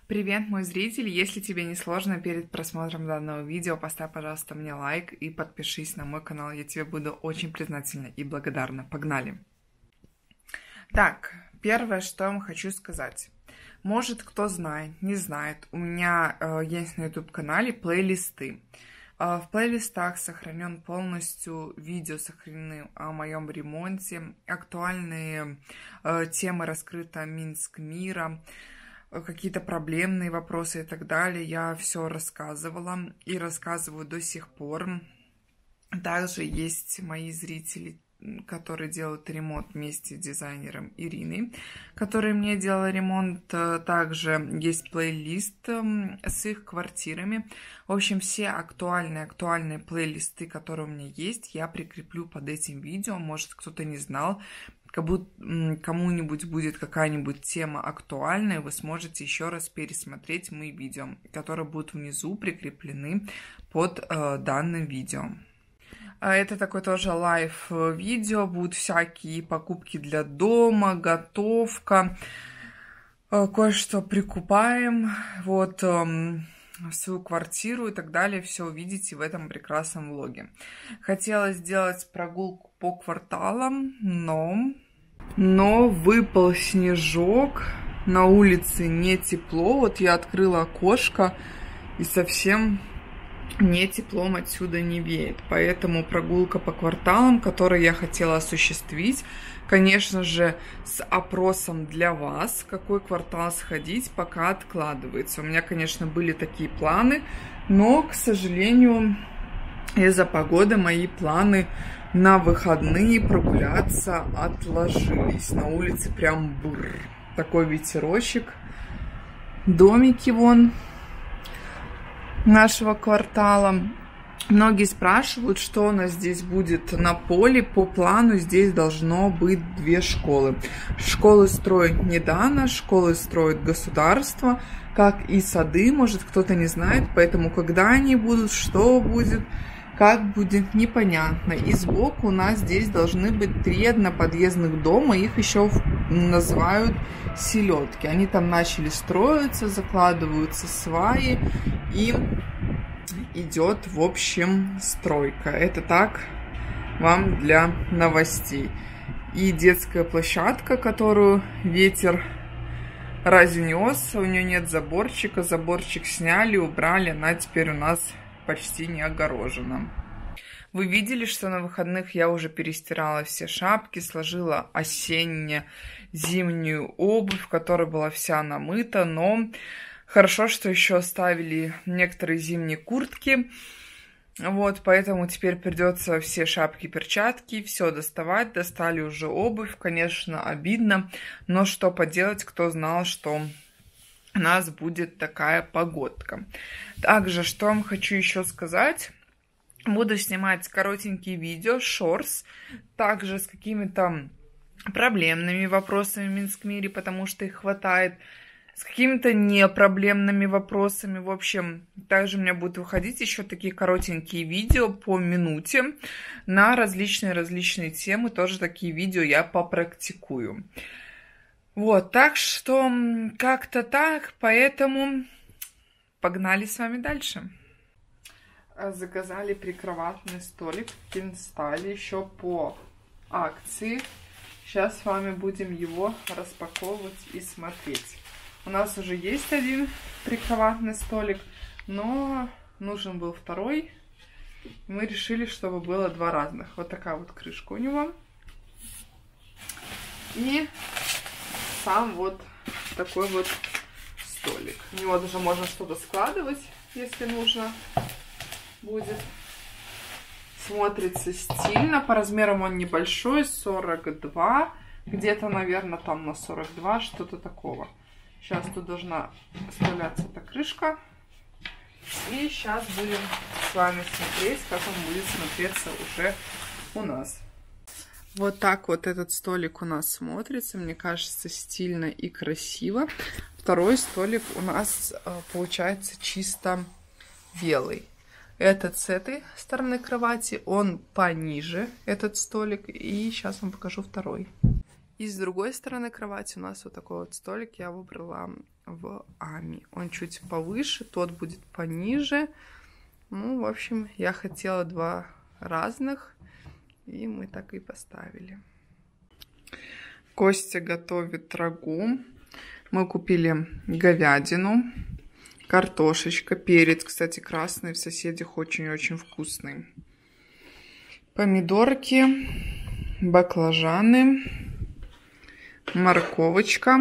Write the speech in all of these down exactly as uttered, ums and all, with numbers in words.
Привет, мой зритель! Если тебе не сложно перед просмотром данного видео, поставь, пожалуйста, мне лайк и подпишись на мой канал. Я тебе буду очень признательна и благодарна. Погнали! Так, первое, что я вам хочу сказать. Может, кто знает, не знает, у меня э, есть на YouTube-канале плейлисты. Э, в плейлистах сохранен полностью видео, сохранены о моем ремонте, актуальные э, темы раскрыта Минск мира, какие-то проблемные вопросы и так далее. Я все рассказывала и рассказываю до сих пор. Также есть мои зрители, которые делают ремонт вместе с дизайнером Ириной, который мне делал ремонт. Также есть плейлист с их квартирами. В общем, все актуальные, актуальные плейлисты, которые у меня есть, я прикреплю под этим видео. Может, кто-то не знал. Кому-нибудь будет какая-нибудь тема актуальная, вы сможете еще раз пересмотреть мои видео, которые будут внизу прикреплены под э, данным видео. Это такой тоже лайв-видео, будут всякие покупки для дома, готовка, кое-что прикупаем, вот, в свою квартиру и так далее. Все увидите в этом прекрасном влоге. Хотела сделать прогулку по кварталам, но... Но выпал снежок, на улице не тепло. Вот я открыла окошко, и совсем не теплом отсюда не веет. Поэтому прогулка по кварталам, которую я хотела осуществить, конечно же, с опросом для вас, какой квартал сходить, пока откладывается. У меня, конечно, были такие планы, но, к сожалению, из-за погоды мои планы на выходные прогуляться отложились. На улице прям бур. Такой ветерочек. Домики вон нашего квартала. Многие спрашивают, что у нас здесь будет на поле. По плану здесь должно быть две школы. Школы строит не Дана, школы строит государство, как и сады. Может, кто-то не знает, поэтому когда они будут, что будет, как будет, непонятно. И сбоку у нас здесь должны быть три одноподъездных дома. Их еще называют селедки. Они там начали строиться, закладываются сваи. И идет, в общем, стройка. Это так вам для новостей. И детская площадка, которую ветер разнес. У нее нет заборчика. Заборчик сняли, убрали. Она теперь у нас почти не огорожена. Вы видели, что на выходных я уже перестирала все шапки, сложила осенне-зимнюю обувь, которая была вся намыта, но хорошо, что еще оставили некоторые зимние куртки. Вот, поэтому теперь придется все шапки, перчатки, все доставать. Достали уже обувь, конечно, обидно, но что поделать, кто знал, что у нас будет такая погодка. Также, что вам хочу еще сказать. Буду снимать коротенькие видео, шортс, также с какими-то проблемными вопросами в Минск-мире, потому что их хватает, с какими-то непроблемными вопросами. В общем, также у меня будут выходить еще такие коротенькие видео по минуте на различные-различные темы. Тоже такие видео я попрактикую. Вот, так что как-то так, поэтому погнали с вами дальше. Заказали прикроватный столик в Кинстале еще по акции. Сейчас с вами будем его распаковывать и смотреть. У нас уже есть один прикроватный столик, но нужен был второй. Мы решили, чтобы было два разных. Вот такая вот крышка у него. И сам вот такой вот столик. В него даже можно что-то складывать, если нужно будет. Смотрится стильно. По размерам он небольшой, сорок два. Где-то, наверное, там на сорок два, что-то такого. Сейчас тут должна вставляться эта крышка. И сейчас будем с вами смотреть, как он будет смотреться уже у нас. Вот так вот этот столик у нас смотрится. Мне кажется, стильно и красиво. Второй столик у нас получается чисто белый. Этот с этой стороны кровати, он пониже, этот столик. И сейчас вам покажу второй. И с другой стороны кровати у нас вот такой вот столик я выбрала в Ами. Он чуть повыше, тот будет пониже. Ну, в общем, я хотела два разных, и мы так и поставили. Костя готовит рагу. Мы купили говядину, картошечка, перец, кстати, красный, в соседях очень-очень вкусный. Помидорки, баклажаны, морковочка.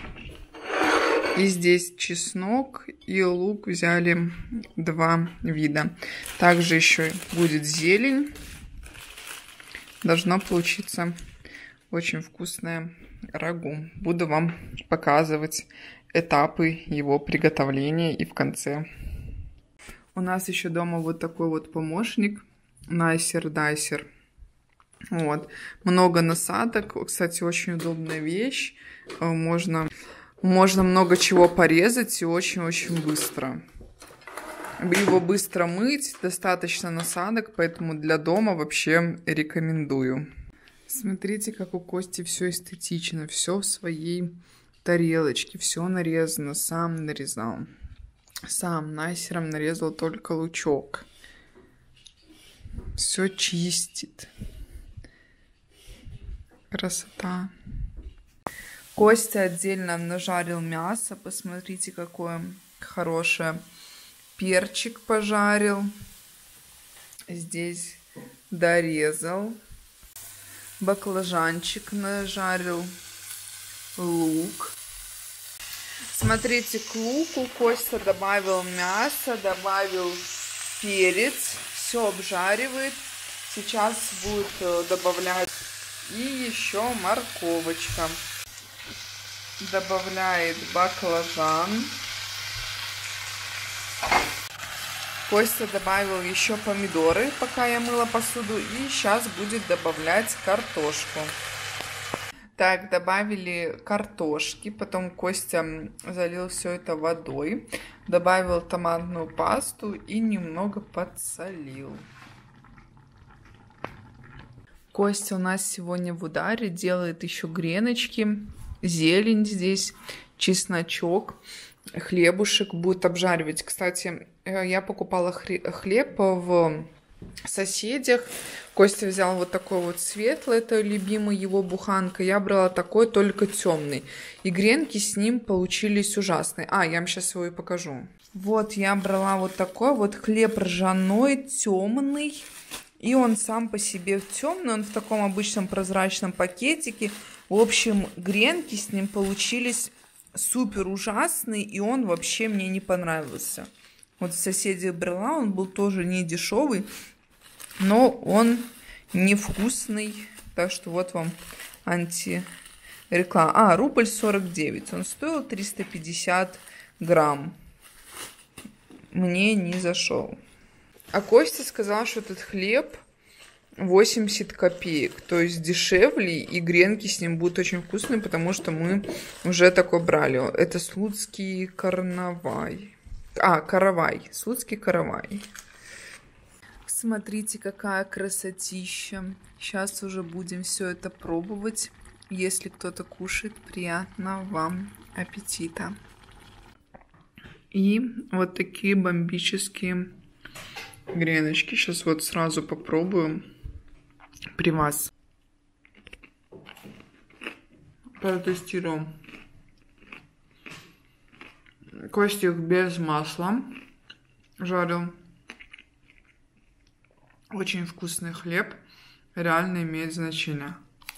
И здесь чеснок и лук взяли два вида. Также еще будет зелень. Должно получиться очень вкусное рагу. Буду вам показывать этапы его приготовления и в конце. У нас еще дома вот такой вот помощник. Найсер-дайсер. Вот. Много насадок. Кстати, очень удобная вещь. Можно, можно много чего порезать и очень-очень быстро. Его быстро мыть, достаточно насадок, поэтому для дома вообще рекомендую. Смотрите, как у Кости все эстетично, все в своей тарелочке, все нарезано, сам нарезал. Сам найсером нарезал только лучок. Все чистит. Красота. Костя отдельно нажарил мясо. Посмотрите, какое хорошее. Перчик пожарил. Здесь дорезал. Баклажанчик нажарил. Лук. Смотрите, к луку Костя добавил мясо, добавил перец. Все обжаривает. Сейчас будет добавлять и еще морковочка. Добавляет баклажан. Костя добавил еще помидоры, пока я мыла посуду. И сейчас будет добавлять картошку. Так, добавили картошки. Потом Костя залил все это водой. Добавил томатную пасту и немного подсолил. Костя у нас сегодня в ударе. Делает еще греночки. Зелень здесь. Чесночок. Хлебушек будет обжаривать. Кстати, я покупала хлеб в соседях. Костя взял вот такой вот светлый, это любимый его буханка. Я брала такой, только темный. И гренки с ним получились ужасные. А, я вам сейчас его и покажу. Вот, я брала вот такой вот хлеб ржаной, темный. И он сам по себе темный, он в таком обычном прозрачном пакетике. В общем, гренки с ним получились супер ужасный, и он вообще мне не понравился. Вот соседи брала, он был тоже не дешевый, но он невкусный. Так что вот вам антиреклама. А, рубль сорок девять. Он стоил триста пятьдесят грамм. Мне не зашел. А Костя сказал, что этот хлеб восемьдесят копеек, то есть дешевле, и гренки с ним будут очень вкусные, потому что мы уже такой брали. Это слуцкий карнавай. А, каравай. Слуцкий каравай. Смотрите, какая красотища. Сейчас уже будем все это пробовать. Если кто-то кушает, приятного вам аппетита. И вот такие бомбические греночки. Сейчас вот сразу попробуем при вас. Протестируем. Костик без масла жарил. Очень вкусный хлеб. Реально имеет значение.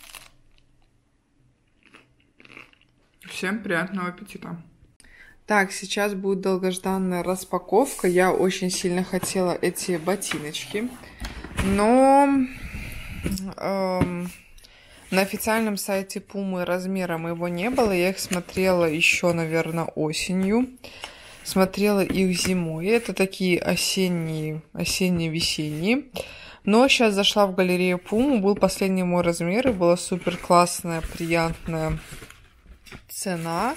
Всем приятного аппетита. Так, сейчас будет долгожданная распаковка. Я очень сильно хотела эти ботиночки. Но эм, на официальном сайте Пумы размера моего не было. Я их смотрела еще, наверное, осенью. Смотрела их зимой. Это такие осенние, осенне-весенние. Но сейчас зашла в галерею Пуму. Был последний мой размер. И была супер классная, приятная цена.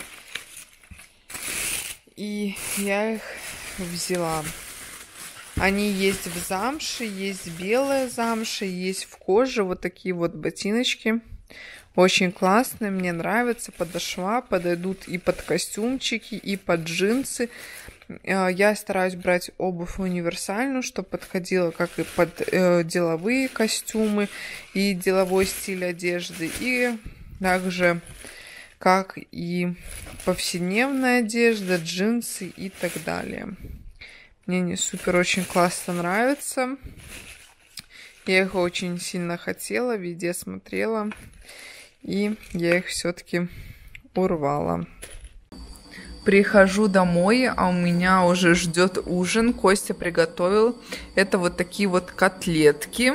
И я их взяла. Они есть в замше, есть белая замша, есть в коже. Вот такие вот ботиночки. Очень классные, мне нравятся, подошва, подойдут и под костюмчики, и под джинсы. Я стараюсь брать обувь универсальную, чтобы подходила как и под э, деловые костюмы, и деловой стиль одежды, и также как и повседневная одежда, джинсы и так далее. Мне они супер очень классно нравятся. Я их очень сильно хотела, везде смотрела. И я их все-таки урвала. Прихожу домой, а у меня уже ждет ужин. Костя приготовил. Это вот такие вот котлетки.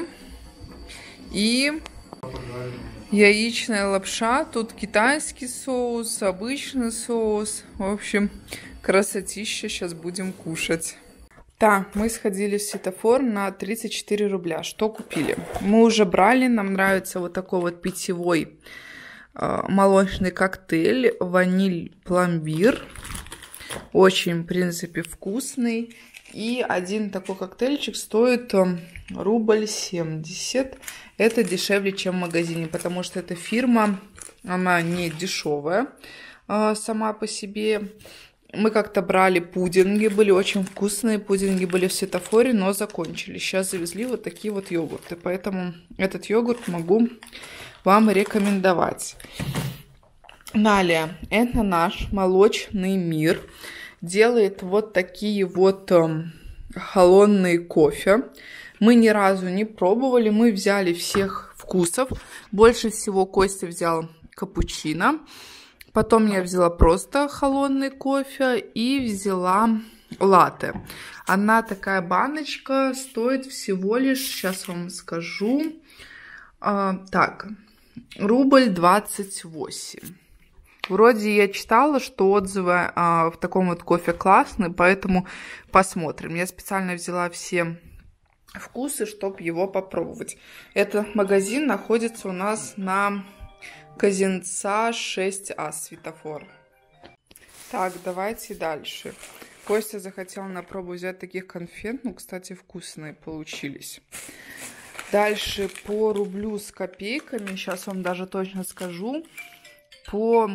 И яичная лапша. Тут китайский соус, обычный соус. В общем, красотища. Сейчас будем кушать. Так, мы сходили в светофор на тридцать четыре рубля. Что купили? Мы уже брали, нам нравится вот такой вот питьевой э, молочный коктейль, ваниль-пломбир. Очень, в принципе, вкусный. И один такой коктейльчик стоит э, рубль семьдесят. Это дешевле, чем в магазине, потому что эта фирма, она не дешевая э, сама по себе. Мы как-то брали пудинги, были очень вкусные, пудинги были в светофоре, но закончились. Сейчас завезли вот такие вот йогурты, поэтому этот йогурт могу вам рекомендовать. Далее, это наш молочный мир. Делает вот такие вот э, холодные кофе. Мы ни разу не пробовали, мы взяли всех вкусов. Больше всего Костя взял капучино. Потом я взяла просто холодный кофе и взяла латте. Одна такая баночка стоит всего лишь, сейчас вам скажу, а, так, рубль двадцать восемь. Вроде я читала, что отзывы а, в таком вот кофе классные, поэтому посмотрим. Я специально взяла все вкусы, чтобы его попробовать. Этот магазин находится у нас на Казинца шесть А, светофор. Так, давайте дальше. Костя захотел на пробу взять таких конфет. Ну, кстати, вкусные получились. Дальше по рублю с копейками. Сейчас вам даже точно скажу. По,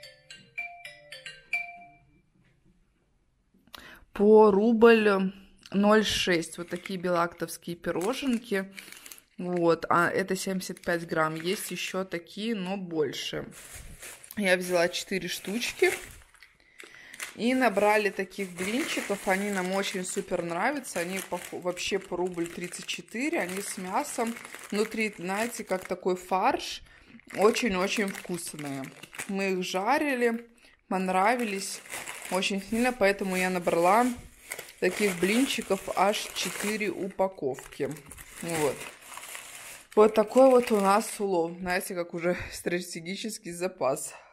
по рубль ноль шесть. Вот такие белактовские пироженки. Вот, а это семьдесят пять грамм. Есть еще такие, но больше. Я взяла четыре штучки. И набрали таких блинчиков. Они нам очень супер нравятся. Они по, вообще по рубль тридцать четыре. Они с мясом. Внутри, знаете, как такой фарш. Очень-очень вкусные. Мы их жарили. Понравились очень сильно. Поэтому я набрала таких блинчиков аж четыре упаковки. Вот. Вот такой вот у нас улов. Знаете, как уже стратегический запас.